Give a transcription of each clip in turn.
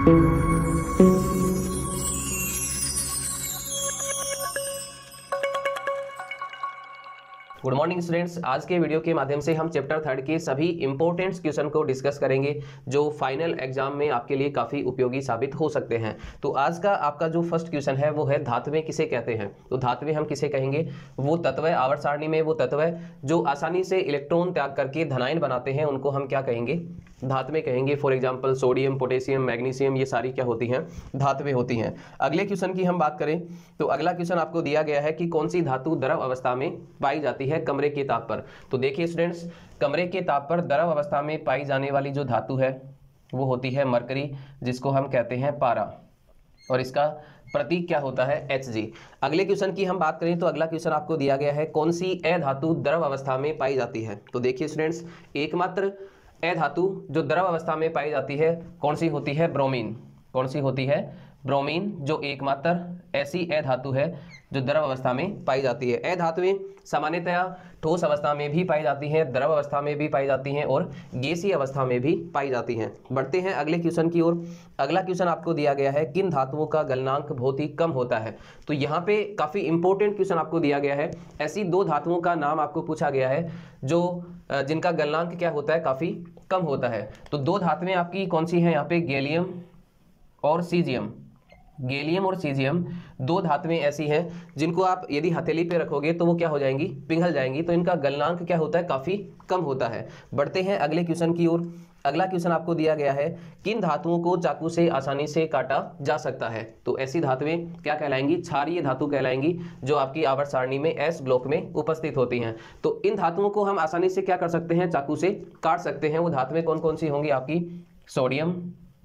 Good morning students, आज के video के माध्यम से हम चैप्टर 3 के सभी इंपॉर्टेंट क्वेश्चन को डिस्कस करेंगे जो फाइनल एग्जाम में आपके लिए काफी उपयोगी साबित हो सकते हैं। तो आज का आपका जो फर्स्ट क्वेश्चन है वो है धात्वें किसे कहते हैं। तो धात्वें हम किसे कहेंगे, वो तत्व आवर्त सारणी में वो तत्व जो आसानी से इलेक्ट्रॉन त्याग करके धनायन बनाते हैं उनको हम क्या कहेंगे, धात्वें कहेंगे। For example sodium, potassium, magnesium, ये सारी क्या होती हैं, धात्वें होती हैं। अगले क्वेश्चन की हम बात करें तो अगला क्वेश्चन आपको दिया गया है कि कौन सी धातु द्रव अवस्था में पाई जाती है कमरे के ताप पर। तो देखिए स्टूडेंट्स, कमरे के ताप पर द्रव अवस्था में पाई जाने वाली जो धातु है वो होती है मरकरी, जिसको हम कहते हैं पारा, और इसका प्रतीक क्या होता है, Hg। अगले क्वेश्चन की हम बात करें तो अगला क्वेश्चन आपको दिया गया है कौन सी अधातु द्रव अवस्था में पाई जाती है। तो देखिए स्टूडेंट्स, एकमात्र अधातु जो द्रव अवस्था में पाई जाती है कौन सी होती है, ब्रोमीन। कौन सी होती है, ब्रोमीन, जो एकमात्र ऐसी अधातु है जो द्रव अवस्था में पाई जाती है। अधातुएं सामान्यतया ठोस अवस्था में भी पाई जाती हैं, द्रव अवस्था में भी पाई जाती हैं और गैसीय अवस्था में भी पाई जाती हैं। बढ़ते हैं अगले क्वेश्चन की ओर। अगला क्वेश्चन आपको दिया गया है किन धातुओं का गलनांक बहुत ही कम होता है। तो यहाँ पे काफी इंपॉर्टेंट क्वेश्चन आपको दिया गया है। ऐसी दो धातुओं का नाम आपको पूछा गया है जो जिनका गलनांक क्या होता है, काफी कम होता है। तो दो धातुएं आपकी कौन सी हैं यहाँ पे, गैलियम और सीजियम। गैलियम और सीजियम दो धातुएं ऐसी हैं जिनको आप यदि हथेली पे रखोगे तो वो क्या हो जाएंगी, पिघल जाएंगी। तो इनका गलनांक क्या होता है, काफी कम होता है। बढ़ते हैं अगले क्वेश्चन की ओर। अगला क्वेश्चन आपको दिया गया है किन धातुओं को चाकू से आसानी से काटा जा सकता है। तो ऐसी धातुएं क्या कहलाएंगी, क्षारीय धातु कहलाएंगी, जो आपकी आवर्त सारणी में एस ब्लॉक में उपस्थित होती हैं। तो इन धातुओं को हम आसानी से क्या कर सकते हैं, चाकू से काट सकते हैं। वो धातुएं कौन कौन सी होंगी आपकी, सोडियम,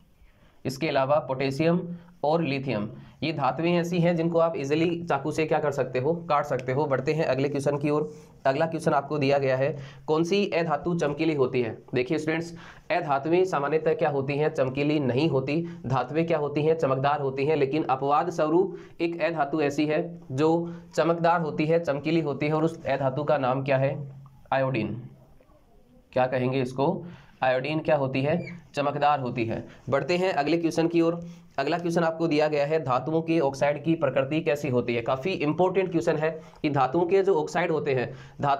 इसके अलावा पोटेशियम और लिथियम। ये धातुएं ऐसी हैं जिनको आप इजीली चाकू से क्या कर सकते हो, काट सकते हो। बढ़ते हैं अगले क्वेश्चन की ओर। अगला क्वेश्चन आपको दिया गया है कौन सी अधातु चमकीली होती है। देखिए स्टूडेंट्स, अधातुएं सामान्यतः क्या होती हैं, चमकीली नहीं होती। धातुएं क्या होती हैं, चमकदार होती हैं। लेकिन अपवाद स्वरूप एक अधातु ऐसी है जो चमकदार होती है, चमकीली होती है, और उस अधातु का नाम क्या है, आयोडीन। क्या कहेंगे इसको, आयोडीन क्या होती है, चमकदार होती है। बढ़ते हैं अगले क्वेश्चन की ओर। अगला क्वेश्चन आपको दिया गया है धातुओं के ऑक्साइड की प्रकृति कैसी होती है। काफी इंपॉर्टेंट क्वेश्चन है कि धातुओं के जो ऑक्साइड होते हैं,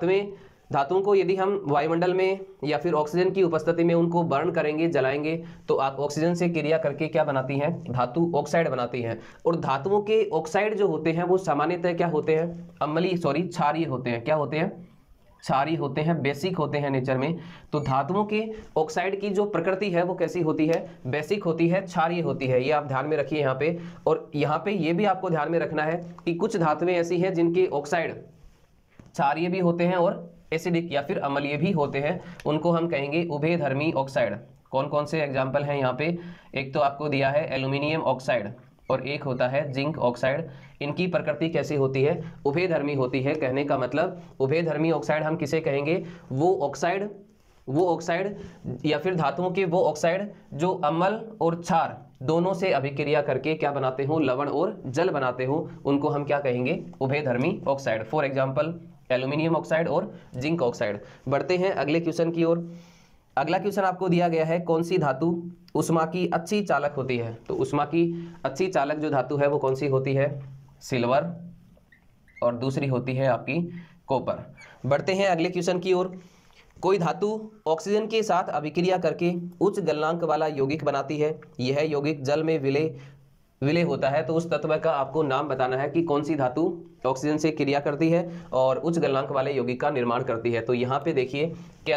धातुओं को यदि हम वायुमंडल में या फिर ऑक्सीजन की उपस्थिति में उनको बर्न करेंगे, जलाएंगे, तो आप ऑक्सीजन से क्रिया करके क्या बनाती हैं, धातु ऑक्साइड बनाती हैं। और धातुओं के ऑक्साइड जो होते हैं वो सामान्यतः क्या होते हैं, क्षारीय होते हैं। क्या होते हैं, क्षारीय होते हैं, बेसिक होते हैं नेचर में। तो धातुओं के ऑक्साइड की जो प्रकृति है वो कैसी होती है, बेसिक होती है, क्षारीय होती है। ये आप ध्यान में रखिए यहाँ पे। और यहाँ पे ये भी आपको ध्यान में रखना है कि कुछ धातुएं ऐसी हैं जिनके ऑक्साइड क्षारीय भी होते हैं और एसिडिक या फिर अम्लीय भी होते हैं। उनको हम कहेंगे उभयधर्मी ऑक्साइड। कौन कौन से एग्जाम्पल हैं यहाँ पे, एक तो आपको दिया है एल्यूमिनियम ऑक्साइड और एक होता है जिंक ऑक्साइड। इनकी प्रकृति कैसी होती है, उभयधर्मी होती है। कहने का मतलब उभयधर्मी ऑक्साइड हम किसे कहेंगे, वो ऑक्साइड या फिर धातुओं के वो ऑक्साइड जो अम्ल और क्षार दोनों से अभिक्रिया करके क्या बनाते हो, लवण और जल बनाते हो, उनको हम क्या कहेंगे, उभयधर्मी oxide. For example aluminium oxide और जिंक ऑक्साइड। बढ़ते हैं अगले क्वेश्चन की ओर। अगला क्वेश्चन आपको दिया गया है कौन सी धातु उष्मा की अच्छी चालक होती है। तो उष्मा की अच्छी चालक जो धातु है वो कौन सी होती है, सिल्वर, और दूसरी होती है आपकी कॉपर। बढ़ते हैं अगले क्वेश्चन की ओर। कोई धातु ऑक्सीजन के साथ अभिक्रिया करके उच्च गलनांक वाला यौगिक बनाती है। यह यौगिक जल में विलय होता है। तो उस तत्व का आपको नाम बताना है कि कौन सी धातु ऑक्सीजन से क्रिया करती है और उच्च गलनांक वाले यौगिक का निर्माण करती है। तो यहाँ पे देखिए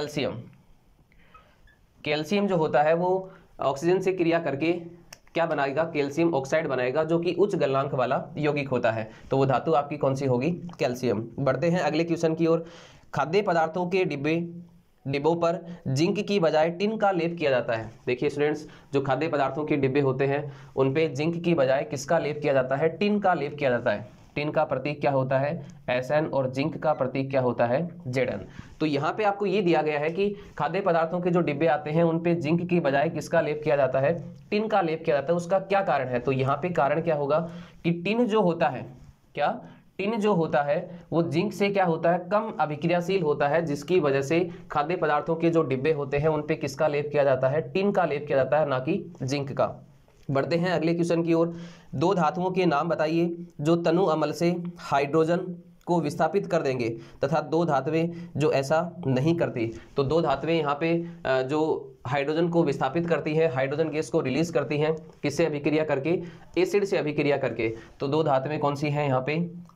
कैल्शियम जो होता है वो ऑक्सीजन से क्रिया करके क्या बनाएगा, कैल्शियम ऑक्साइड बनाएगा, जो कि उच्च गलनांक वाला यौगिक होता है। तो वो धातु आपकी कौन सी होगी, कैल्शियम। बढ़ते हैं अगले क्वेश्चन की ओर। खाद्य पदार्थों के डिब्बों पर जिंक की बजाय टिन का लेप किया जाता है। देखिए स्टूडेंट्स, जो खाद्य पदार्थों के डिब्बे होते हैं उन पे जिंक की बजाय किसका लेप किया जाता है, टिन का लेप किया जाता है। टिन का प्रतीक क्या होता है, Sn, और जिंक का प्रतीक क्या होता है, Zn। तो यहाँ पे आपको ये दिया गया है कि खाद्य पदार्थों के जो डिब्बे आते हैं उन पे जिंक की बजाय किसका लेप किया जाता है, टिन का लेप किया जाता है। उसका क्या कारण है, तो यहाँ पे कारण क्या होगा कि टिन जो होता है, टिन जो होता है वो जिंक से क्या होता है, कम अभिक्रियाशील होता है, जिसकी वजह से खाद्य पदार्थों के जो डिब्बे होते हैं उन पे किसका लेप किया जाता है, टिन का लेप किया जाता है, ना कि जिंक का। बढ़ते हैं अगले क्वेश्चन की ओर। दो धातुओं के नाम बताइए जो तनु अम्ल से हाइड्रोजन को विस्थापित कर देंगे तथा दो धातुएं जो ऐसा नहीं करती। तो दो धातुएं यहाँ पे जो हाइड्रोजन को विस्थापित करती है, हाइड्रोजन गैस को रिलीज करती हैं, किससे अभिक्रिया करके? एसिड से अभिक्रिया करके। तो दो धातुएं कौन सी हैं यहाँ पे?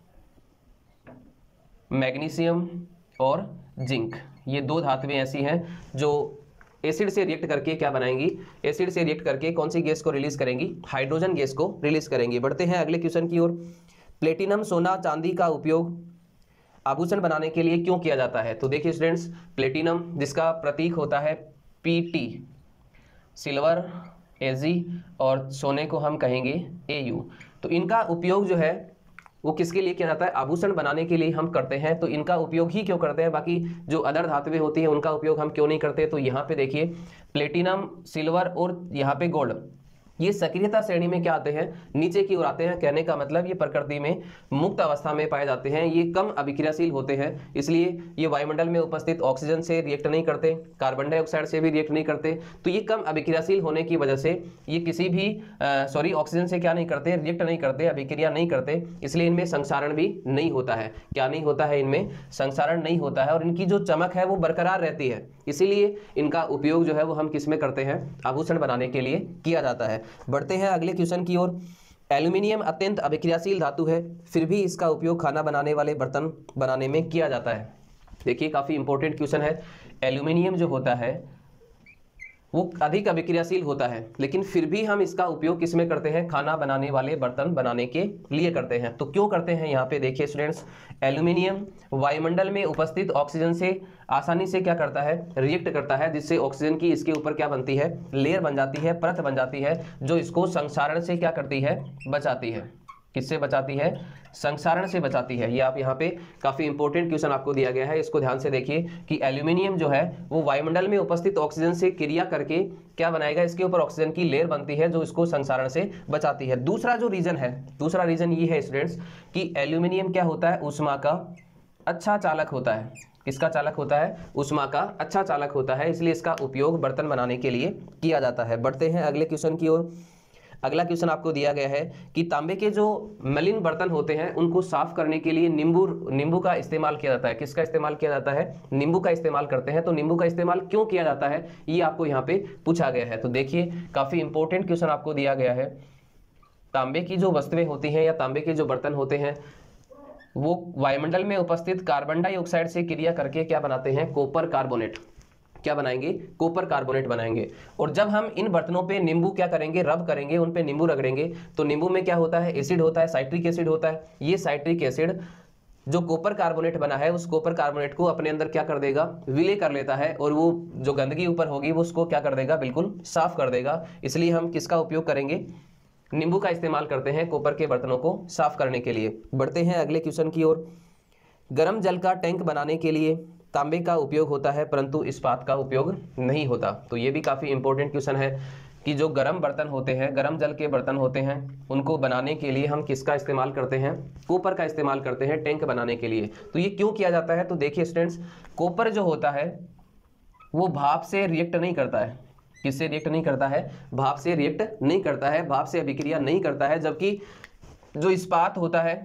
मैग्नीशियम और जिंक। ये दो धातुएं ऐसी हैं जो एसिड से रिएक्ट करके क्या बनाएंगी? एसिड से रिएक्ट करके कौन सी गैस को रिलीज करेंगी? हाइड्रोजन गैस को रिलीज करेंगी। बढ़ते हैं अगले क्वेश्चन की ओर। प्लेटिनम, सोना, चांदी का उपयोग आभूषण बनाने के लिए क्यों किया जाता है? तो देखिए स्टूडेंट्स, प्लेटिनम जिसका प्रतीक होता है Pt, सिल्वर Ag और सोने को हम कहेंगे Au। तो इनका उपयोग जो है वो किसके लिए किया जाता है? आभूषण बनाने के लिए हम करते हैं। तो इनका उपयोग ही क्यों करते हैं? बाकी जो अदर धातुएं होती हैं उनका उपयोग हम क्यों नहीं करते? तो यहाँ पे देखिए प्लेटिनम, सिल्वर और यहाँ पे गोल्ड, ये सक्रियता श्रेणी में क्या आते हैं? नीचे की ओर आते हैं। कहने का मतलब ये प्रकृति में मुक्त अवस्था में पाए जाते हैं, ये कम अभिक्रियाशील होते हैं, इसलिए ये वायुमंडल में उपस्थित ऑक्सीजन से रिएक्ट नहीं करते, कार्बन डाइऑक्साइड से भी रिएक्ट नहीं करते। तो ये कम अभिक्रियाशील होने की वजह से ये किसी भी ऑक्सीजन से क्या नहीं करते? रिएक्ट नहीं करते, अभिक्रिया नहीं करते, इसलिए इनमें संक्षारण भी नहीं होता है। क्या नहीं होता है? इनमें संक्षारण नहीं होता है और इनकी जो चमक है वो बरकरार रहती है, इसीलिए इनका उपयोग जो है वो हम किस में करते हैं? आभूषण बनाने के लिए किया जाता है। बढ़ते हैं अगले क्वेश्चन की ओर। एल्यूमिनियम अत्यंत अभिक्रियाशील धातु है, फिर भी इसका उपयोग खाना बनाने वाले बर्तन बनाने में किया जाता है। देखिए काफी इंपॉर्टेंट क्वेश्चन है। एल्यूमिनियम जो होता है वो अधिक अभिक्रियाशील होता है, लेकिन फिर भी हम इसका उपयोग किसमें करते हैं? खाना बनाने वाले बर्तन बनाने के लिए करते हैं। तो क्यों करते हैं? यहाँ पे देखिए स्टूडेंट्स, एल्यूमिनियम वायुमंडल में उपस्थित ऑक्सीजन से आसानी से क्या करता है? रिएक्ट करता है, जिससे ऑक्सीजन की इसके ऊपर क्या बनती है? लेयर बन जाती है, परत बन जाती है, जो इसको संक्षारण से क्या करती है? बचाती है। किससे बचाती है? संक्षारण से बचाती है। ये आप यहाँ पे काफी इंपॉर्टेंट क्वेश्चन आपको दिया गया है, इसको ध्यान से देखिए कि एल्यूमिनियम जो है वो वायुमंडल में उपस्थित ऑक्सीजन से क्रिया करके क्या बनाएगा? इसके ऊपर ऑक्सीजन की लेयर बनती है जो इसको संक्षारण से बचाती है। दूसरा जो रीजन है, दूसरा रीजन ये है स्टूडेंट्स कि एल्यूमिनियम क्या होता है? ऊष्मा का अच्छा चालक होता है। किसका चालक होता है? ऊष्मा का अच्छा चालक होता है, इसलिए इसका उपयोग बर्तन बनाने के लिए किया जाता है। बढ़ते हैं अगले क्वेश्चन की ओर। अगला क्वेश्चन आपको दिया गया है कि तांबे के जो मलिन बर्तन होते हैं उनको साफ करने के लिए नींबू का इस्तेमाल किया जाता है। किसका इस्तेमाल किया जाता है? नींबू का इस्तेमाल करते हैं। तो नींबू का इस्तेमाल क्यों किया जाता है ये आपको यहाँ पे पूछा गया है। तो देखिए काफी इंपॉर्टेंट क्वेश्चन आपको दिया गया है। तांबे की जो वस्तुएं होती हैं या तांबे के जो बर्तन होते हैं वो वायुमंडल में उपस्थित कार्बन डाइऑक्साइड से क्रिया करके क्या बनाते हैं? Copper carbonate. क्या बनाएंगे? कॉपर कार्बोनेट बनाएंगे। और जब हम इन बर्तनों पे नींबू क्या करेंगे? रब करेंगे, उन पे नींबू रगड़ेंगे, तो नींबू में क्या होता है? एसिड होता है, साइट्रिक एसिड होता है। ये साइट्रिक एसिड जो कॉपर कार्बोनेट बना है उस कॉपर कार्बोनेट को अपने अंदर क्या कर देगा? विलय कर लेता है और वो जो गंदगी ऊपर होगी वो उसको क्या कर देगा? बिल्कुल साफ कर देगा। इसलिए हम किसका उपयोग करेंगे? नींबू का इस्तेमाल करते हैं कॉपर के बर्तनों को साफ करने के लिए। बढ़ते हैं अगले क्वेश्चन की ओर। गर्म जल का टैंक बनाने के लिए तांबे का उपयोग होता है परंतु इस्पात का उपयोग नहीं होता। तो ये भी काफी इंपॉर्टेंट क्वेश्चन है कि जो गर्म बर्तन होते हैं, गर्म जल के बर्तन होते हैं, उनको बनाने के लिए हम किसका इस्तेमाल करते हैं? कॉपर का इस्तेमाल करते हैं टैंक बनाने के लिए। तो ये क्यों किया जाता है? तो देखिए स्टूडेंट्स, कॉपर जो होता है वो भाप से रिएक्ट नहीं करता है। किससे रिएक्ट नहीं करता है? भाप से रिएक्ट नहीं करता है, भाप से अभिक्रिया नहीं करता है। जबकि जो इस्पात होता है,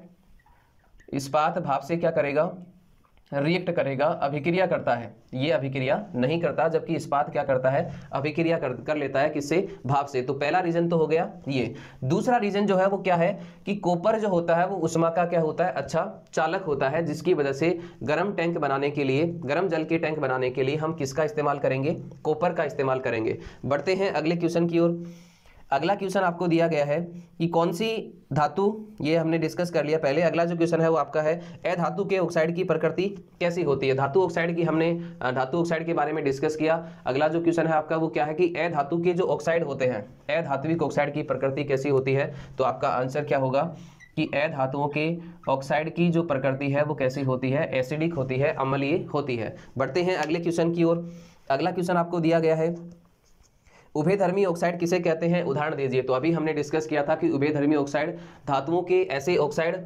इस्पात भाप से क्या करेगा? रिएक्ट करेगा, अभिक्रिया करता है। ये अभिक्रिया नहीं करता, जबकि इस्पात क्या करता है? अभिक्रिया कर लेता है। किससे? भाप से। तो पहला रीजन तो हो गया ये। दूसरा रीजन जो है वो क्या है कि कॉपर जो होता है वो ऊष्मा का क्या होता है? अच्छा चालक होता है, जिसकी वजह से गर्म टैंक बनाने के लिए, गर्म जल के टैंक बनाने के लिए हम किसका इस्तेमाल करेंगे? कॉपर का इस्तेमाल करेंगे। बढ़ते हैं अगले क्वेश्चन की ओर। अगला क्वेश्चन आपको दिया गया है कि कौन सी धातु, ये हमने डिस्कस कर लिया पहले। अगला जो क्वेश्चन है वो आपका है अधातु के ऑक्साइड की प्रकृति कैसी होती है? धातु ऑक्साइड की हमने धातु ऑक्साइड के बारे में डिस्कस किया। अगला जो क्वेश्चन है आपका वो क्या है कि अधातु के जो ऑक्साइड होते हैं, अधात्विक ऑक्साइड की प्रकृति कैसी होती है? तो आपका आंसर क्या होगा कि अधातुओं के ऑक्साइड की जो प्रकृति है वो कैसी होती है? एसिडिक होती है, अम्लीय होती है। बढ़ते हैं अगले क्वेश्चन की ओर। अगला क्वेश्चन आपको दिया गया है उभयधर्मी ऑक्साइड किसे कहते हैं? उदाहरण दीजिए। तो अभी हमने डिस्कस किया था कि उभयधर्मी ऑक्साइड धातुओं के ऐसे ऑक्साइड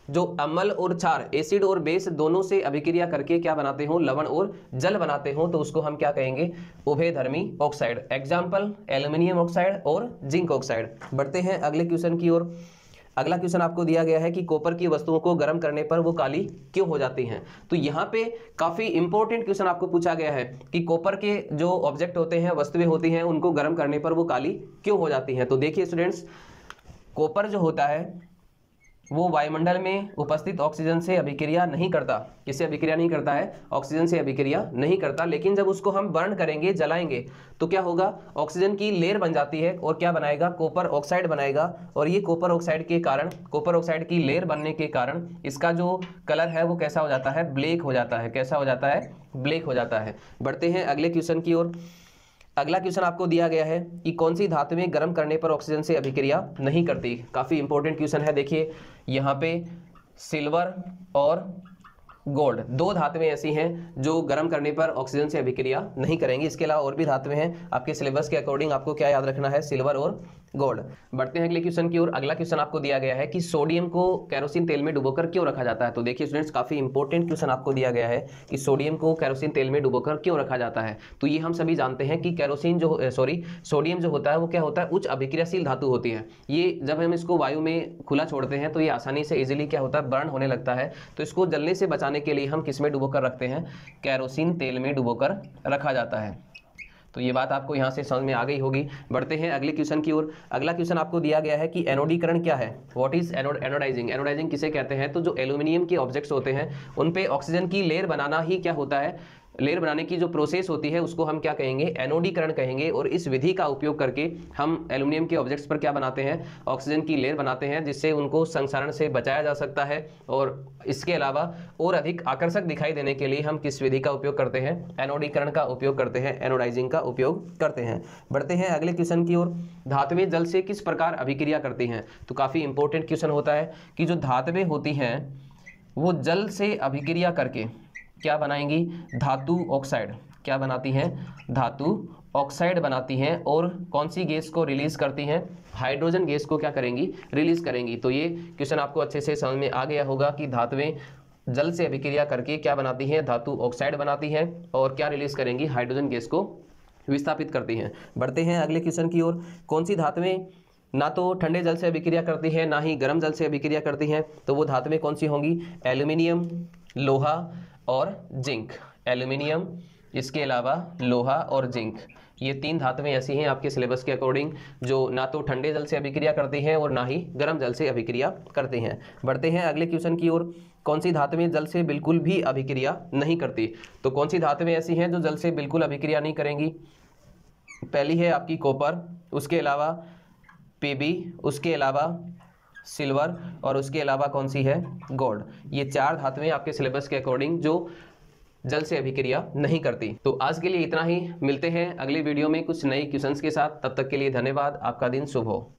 जो अम्ल और क्षार, एसिड और बेस दोनों से अभिक्रिया करके क्या बनाते हो, लवण और जल बनाते हो, तो उसको हम क्या कहेंगे, उभयधर्मी ऑक्साइड। एग्जाम्पल एल्यूमिनियम ऑक्साइड और जिंक ऑक्साइड। बढ़ते हैं अगले क्वेश्चन की ओर। अगला क्वेश्चन आपको दिया गया है कि कॉपर की वस्तुओं को गर्म करने पर वो काली क्यों हो जाती हैं। तो यहाँ पे काफी इंपॉर्टेंट क्वेश्चन आपको पूछा गया है कि कॉपर के जो ऑब्जेक्ट होते हैं, वस्तुएं होती हैं, उनको गर्म करने पर वो काली क्यों हो जाती हैं। तो देखिए स्टूडेंट्स, कॉपर जो होता है वो वायुमंडल में उपस्थित ऑक्सीजन से अभिक्रिया नहीं करता। किससे अभिक्रिया नहीं करता है, ऑक्सीजन से अभिक्रिया नहीं करता। लेकिन जब उसको हम बर्न करेंगे, जलाएंगे, तो क्या होगा, ऑक्सीजन की लेयर बन जाती है और क्या बनाएगा, कॉपर ऑक्साइड बनाएगा। और ये कॉपर ऑक्साइड के कारण, कॉपर ऑक्साइड की लेयर बनने के कारण इसका जो कलर है वो कैसा हो जाता है, ब्लैक हो जाता है। कैसा हो जाता है, ब्लैक हो जाता है। बढ़ते हैं अगले क्वेश्चन की ओर। अगला क्वेश्चन आपको दिया गया है कि कौन सी धातुएं गर्म करने पर ऑक्सीजन से अभिक्रिया नहीं करती। काफी इंपॉर्टेंट क्वेश्चन है। देखिए यहाँ पे सिल्वर और गोल्ड, दो धातुएं ऐसी हैं जो गर्म करने पर ऑक्सीजन से अभिक्रिया नहीं करेंगी। इसके अलावा और भी धातुएं हैं। आपके सिलेबस के अकॉर्डिंग आपको क्या याद रखना है, सिल्वर और गोल्ड। बढ़ते हैं अगले क्वेश्चन की ओर। अगला क्वेश्चन आपको दिया गया है कि सोडियम को केरोसिन तेल में डुबोकर क्यों रखा जाता है। तो देखिए स्टूडेंट्स, काफी इंपॉर्टेंट क्वेश्चन आपको दिया गया है कि सोडियम को केरोसिन तेल में डुबोकर क्यों रखा जाता है। तो ये हम सभी जानते हैं कि सोडियम जो होता है वो क्या होता है, उच्च अभिक्रियाशील धातु होती है। ये जब हम इसको वायु में खुला छोड़ते हैं तो ये आसानी से इजिली क्या होता है, बर्न होने लगता है। तो इसको जलने से बचाने के लिए हम किस में डुबोकर रखते हैं, केरोसिन तेल में डुबोकर रखा जाता है। तो ये बात आपको यहाँ से समझ में आ गई होगी। बढ़ते हैं अगले क्वेश्चन की ओर। अगला क्वेश्चन आपको दिया गया है कि एनोडीकरण क्या है, व्हाट इज एनोडाइजिंग। एनोडाइजिंग किसे कहते हैं, तो जो एल्यूमिनियम के ऑब्जेक्ट्स होते हैं उन पे ऑक्सीजन की लेयर बनाना ही क्या होता है, लेयर बनाने की जो प्रोसेस होती है उसको हम क्या कहेंगे, एनोडीकरण कहेंगे। और इस विधि का उपयोग करके हम एल्यूमिनियम के ऑब्जेक्ट्स पर क्या बनाते हैं, ऑक्सीजन की लेयर बनाते हैं, जिससे उनको संक्षारण से बचाया जा सकता है। और इसके अलावा और अधिक आकर्षक दिखाई देने के लिए हम किस विधि का उपयोग करते हैं, एनोडीकरण का उपयोग करते हैं, एनोडाइजिंग का उपयोग करते हैं। बढ़ते हैं अगले क्वेश्चन की ओर। धातुएं जल से किस प्रकार अभिक्रिया करती हैं। तो काफी इंपॉर्टेंट क्वेश्चन होता है कि जो धातुएं होती हैं वो जल से अभिक्रिया करके क्या बनाएंगी, धातु ऑक्साइड। क्या बनाती हैं, धातु ऑक्साइड बनाती हैं। और कौन सी गैस को रिलीज करती हैं, हाइड्रोजन गैस को क्या करेंगी, रिलीज करेंगी। तो ये क्वेश्चन आपको अच्छे से समझ में आ गया होगा कि धातुएं जल से अभिक्रिया करके क्या बनाती हैं, धातु ऑक्साइड बनाती हैं और क्या रिलीज करेंगी, हाइड्रोजन गैस को विस्थापित करती हैं। बढ़ते हैं अगले क्वेश्चन की ओर। कौन सी धातुएं ना तो ठंडे जल से अभिक्रिया करती हैं, ना ही गर्म जल से अभिक्रिया करती हैं। तो वो धातुएं कौन सी होंगी, एल्यूमिनियम, लोहा और जिंक। एल्यूमिनियम, इसके अलावा लोहा और जिंक, ये तीन धातुएं ऐसी हैं आपके सिलेबस के अकॉर्डिंग जो ना तो ठंडे जल से अभिक्रिया करती हैं और ना ही गर्म जल से अभिक्रिया करती हैं। बढ़ते हैं अगले क्वेश्चन की ओर। कौन सी धातुएं जल से बिल्कुल भी अभिक्रिया नहीं करती। तो कौन सी धातुएं ऐसी हैं जो जल से बिल्कुल अभिक्रिया नहीं करेंगी। पहली है आपकी कॉपर, उसके अलावा पीबी, उसके अलावा सिल्वर और उसके अलावा कौन सी है, गोल्ड। ये चार धातुएं आपके सिलेबस के अकॉर्डिंग जो जल से अभिक्रिया नहीं करती। तो आज के लिए इतना ही, मिलते हैं अगली वीडियो में कुछ नए क्वेश्चंस के साथ। तब तक के लिए धन्यवाद, आपका दिन शुभ हो।